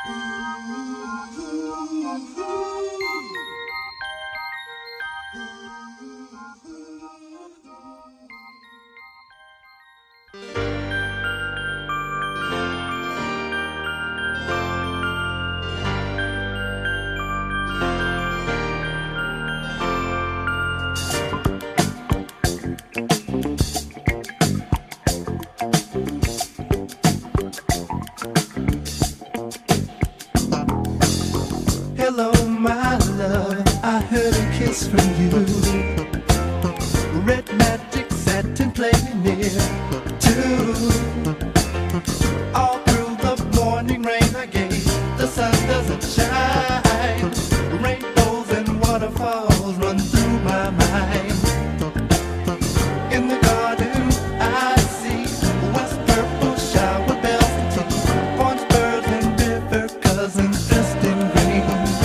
Hello, my love, I heard a kiss from you. Red magic satin playing near too. All through the morning rain I gave, the sun doesn't shine. Rainbows and waterfalls run through my mind. In the garden I see west purple shower bells and tea, orange birds and river cousins dressed in green.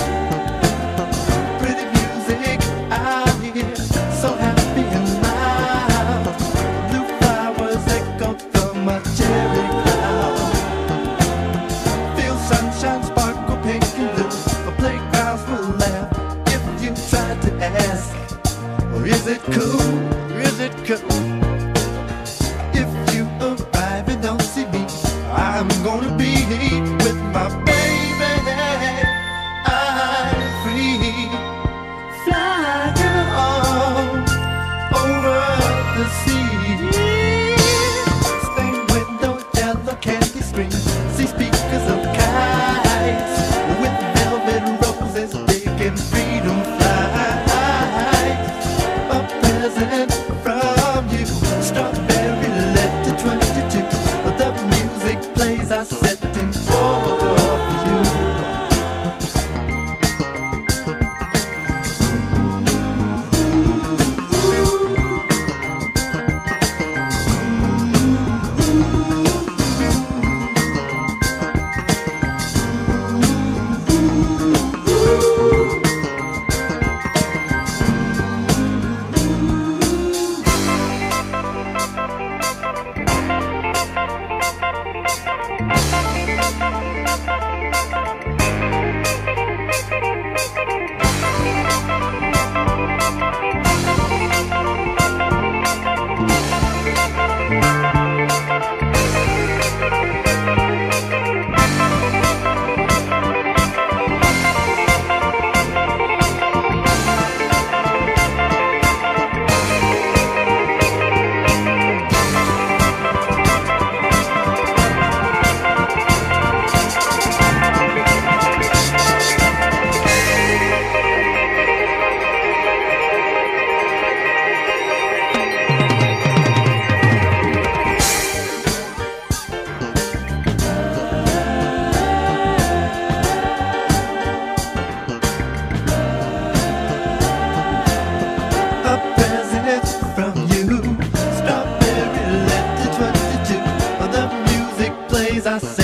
Pretty music I hear, so happy and loud. Blue flowers echo from a cherry cloud. Feel sunshine sparkle pink and blue. Playgrounds will laugh if you try to ask, or is it cool? Is it cool? If you arrive and don't see me, I'm gonna be with my baby. I'm free, flying on over the sea. Stained window, yellow candy screen, see speakers of kites with velvet roses, big and freedom flies. A present from you, strawberry letter 22. The music plays, I set in for you. I say